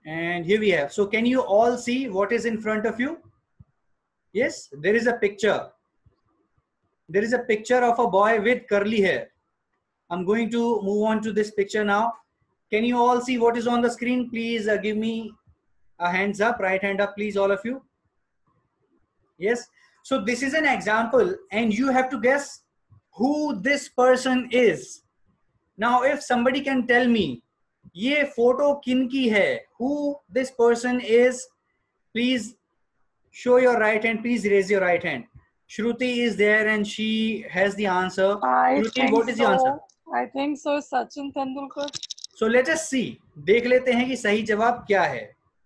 And here we have. So can you all see what is in front of you? Yes, there is a picture. There is a picture of a boy with curly hair. I'm going to move on to this picture now. Can you all see what is on the screen? Please give me a hands up, right hand up, please, all of you. Yes. So this is an example and you have to guess who this person is. Now, if somebody can tell me, ये photo किनकी है, who this person is, please show your right hand, please raise your right hand. Shruti is there and she has the answer. Shruti, what is the answer? I think so, Sachin Tendulkar. So let us see. देख लेते हैं कि सही जवाब क्या है.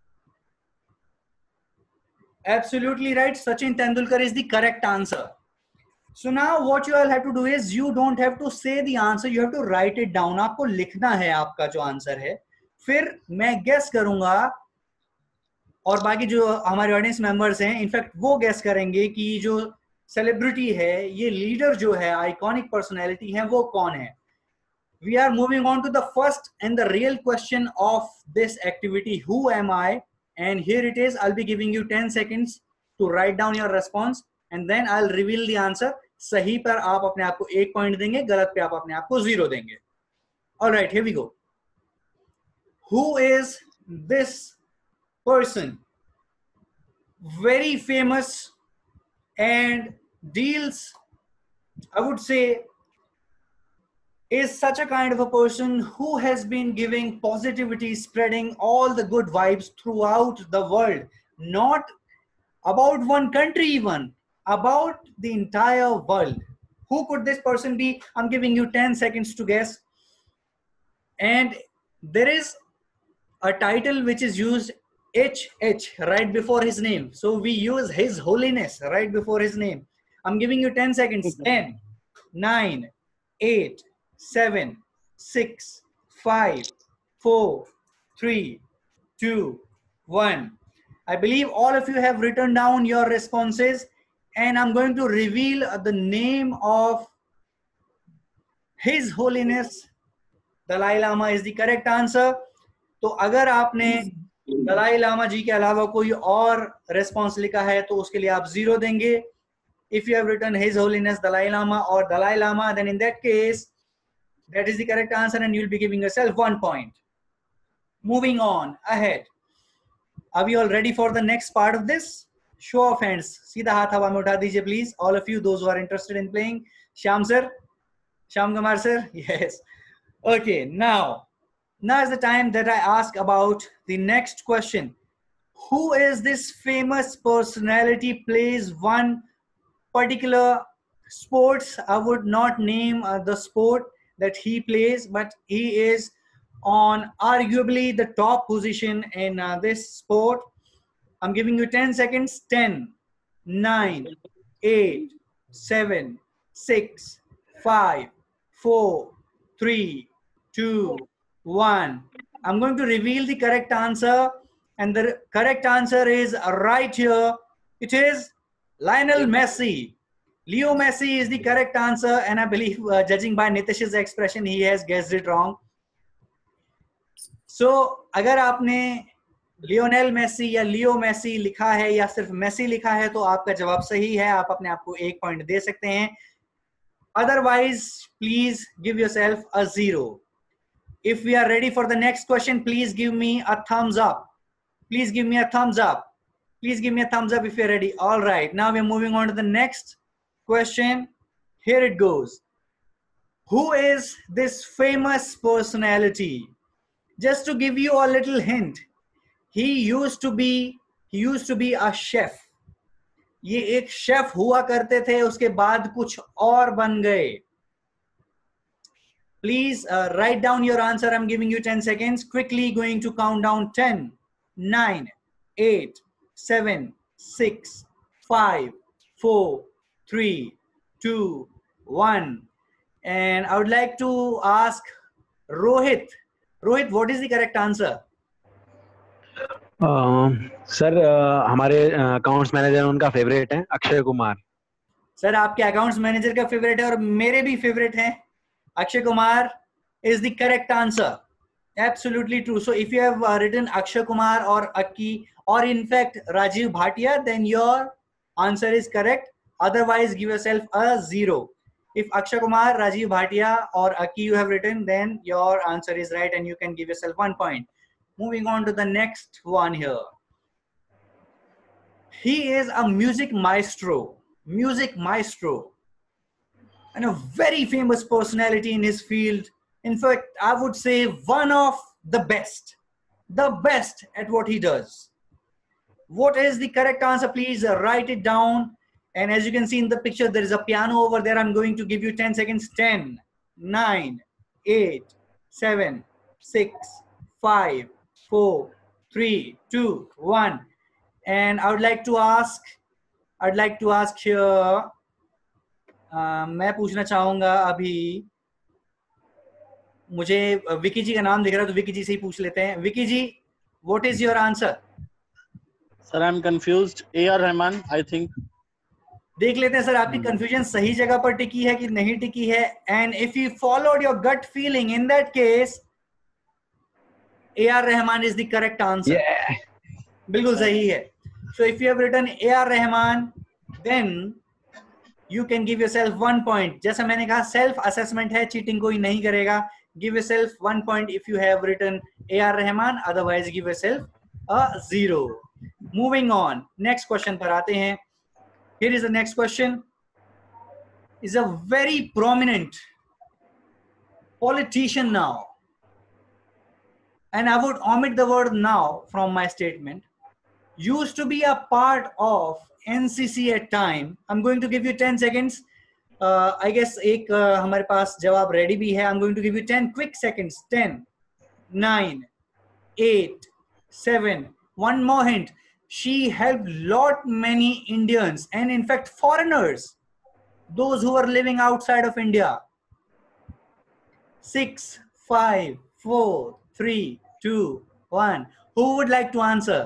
Absolutely right. Sachin Tendulkar is the correct answer. So now what you all have to do is you don't have to say the answer, you have to write it down. आपको लिखना है आपका जो आंसर है, फिर मैं guess करूंगा और बाकी जो हमारे ऑडियंस मेंबर्स हैं इनफैक्ट वो गेस करेंगे कि जो सेलिब्रिटी है, ये लीडर जो है, आइकॉनिक पर्सनैलिटी है, वो कौन है. We are moving on to the first and the real question of this activity. Who am I? And here it is. I'll be giving you 10 seconds to write down your response and then I'll reveal the answer. सही पर आप अपने आप को 1 point देंगे, गलत पे आप अपने आप को 0 देंगे. All right, here we go. Who is this person? Very famous and deals, I would say, is such a kind of a person who has been giving positivity, spreading all the good vibes throughout the world, not about one country even, about the entire world. Who could this person be? I'm giving you 10 seconds to guess. And there is a title which is used HH right before his name. So we use His Holiness right before his name. I'm giving you 10 seconds. 10, 9, 8, 7, 6, 5, 4, 3, 2, 1. I believe all of you have written down your responses and I'm going to reveal the name of His Holiness Dalai Lama is the correct answer. तो अगर आपने दलाई लामा जी के अलावा कोई और response लिखा है तो उसके लिए आप 0 देंगे. If you have written His Holiness Dalai Lama or Dalai Lama, then in that case, that is the correct answer and you'll be giving yourself 1 point. Moving on ahead. Are we all ready for the next part of this? Show of hands. सीधा हाथ हवा में उठा दीजिए please. All of you, those who are interested in playing. Shyam sir, Shyam Kumar sir, yes. Okay, now is the time that I ask about the next question. Who is this famous personality plays one particular sports? I would not name the sport that he plays, but he is on arguably the top position in this sport. I'm giving you 10 seconds. 10, 9, 8, 7, 6, 5, 4, 3, 2, 1. I'm going to reveal the correct answer and the correct answer is right here. It is Lionel Messi. Leo Messi is the correct answer and I believe judging by Nitish's expression, he has guessed it wrong. So अगर आपने Lionel Messi या Leo Messi लिखा है या सिर्फ Messi लिखा है तो आपका जवाब सही है, आप अपने आप को 1 पॉइंट दे सकते हैं. Otherwise, please give yourself a 0. If we are ready for the next question, please give me a thumbs up. Please give me a thumbs up. Please give me a thumbs up if you're ready. All right, now we're moving on to the next question. Here it goes. Who is this famous personality? Just to give you a little hint, he used to be a chef. ये एक chef हुआ करते थे, उसके बाद कुछ और बन गए. Please write down your answer. I'm giving you 10 seconds. Quickly going to count down 10, 9, 8, 7, 6, 5, 4, 3, 2, 1. And I would like to ask Rohit. Rohit, what is the correct answer? Sir हमारे अकाउंट्स मैनेजर उनका फेवरेट है Akshay Kumar. Sir आपके accounts manager का favourite है और मेरे भी favourite हैं. Akshay Kumar is the correct answer. Absolutely true. So if you have written Akshay Kumar or Akki or in fact Rajiv Bhatia, then your answer is correct. Otherwise, give yourself a 0. If Akshay Kumar, Rajiv Bhatia or Akki you have written, then your answer is right and you can give yourself 1 point. Moving on to the next one here. He is a music maestro, and a very famous personality in his field. In fact, I would say one of the best at what he does. What is the correct answer? Please write it down. And as you can see in the picture, there is a piano over there. I'm going to give you 10 seconds. 10, 9, 8, 7, 6, 5, 4, 3, 2, 1. And I would like to ask here, मैं पूछना चाहूंगा अभी, मुझे विकी जी का नाम दिख रहा है तो विकी जी से ही पूछ लेते हैं. Vicky ji, what is your answer? Sir I am confused. AR. Rahman I think. देख लेते हैं सर आपकी कंफ्यूजन सही जगह पर टिकी है कि नहीं टिकी है. And if you followed your gut feeling, in that case AR. Rahman is the correct answer. बिल्कुल सही है. So if you have written AR. Rahman, then you can give yourself 1 point. जैसा मैंने कहा, सेल्फ असेसमेंट है, चीटिंग कोई नहीं करेगा. Give yourself 1 point if you have written A.R. Rahman, otherwise give yourself a 0. Moving on, next question पर आते हैं. Here is the next question. Is a very prominent politician now, and I would omit the word now from my statement. Used to be a part of NCC at time. I'm going to give you 10 seconds. I guess एक हमारे पास जवाब ready भी है. I'm going to give you 10 quick seconds. 10, 9, 8, 7. One more hint. She helped lot many Indians and in fact foreigners, those who were living outside of India. 6, 5, 4, 3, 2, 1. Who would like to answer?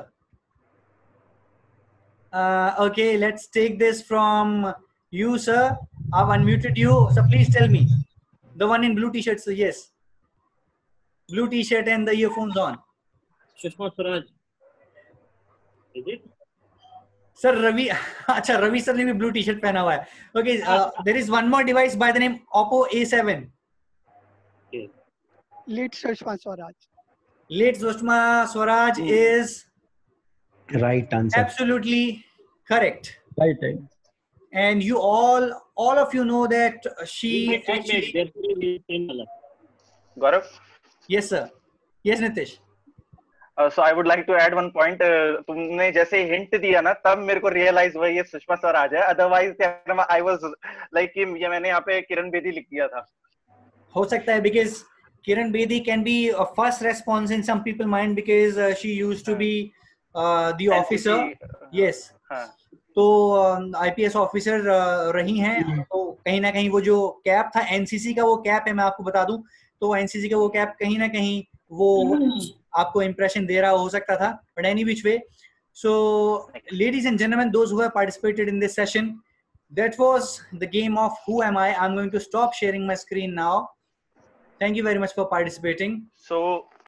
Okay, let's take this from you, sir. I've unmuted you, so please tell me. The one in blue t-shirt, so yes. Blue t-shirt and the earphones on. Sushma Swaraj. Is it? Sir, Ravi. अच्छा, Ravi sir ने भी blue t-shirt पहना हुआ है. Okay, there is one more device by the name Oppo A7. Okay. Late Sushma Swaraj. Late Sushma Swaraj is Right answer. absolutely correct. Right. And you all of you know that she actually. Gaurav? Yes sir. Yes Nitish. So I would like to add one point. तुमने जैसे hint दिया ना, तब मेरे को realise हुआ ये सुषमा स्वराज है. अदरवाइज I was like ये मैंने यहाँ पे किरण बेदी लिख दिया था. हो सकता है because Kiran Bedi can be a first response in some people's mind because she used to be the officer. Yes. तो IPS ऑफिसर रही हैं. तो कहीं ना कहीं वो जो कैप था एनसीसी का, वो कैप है, मैं आपको बता दूं, तो एनसीसी का वो कैप कहीं ना कहीं वो आपको इंप्रेशन दे रहा हो सकता था. But any which way, so ladies and gentleman, those who have participated in this session, that was the game of Who Am I. I'm going to stop sharing my screen now. Thank you very much for participating. So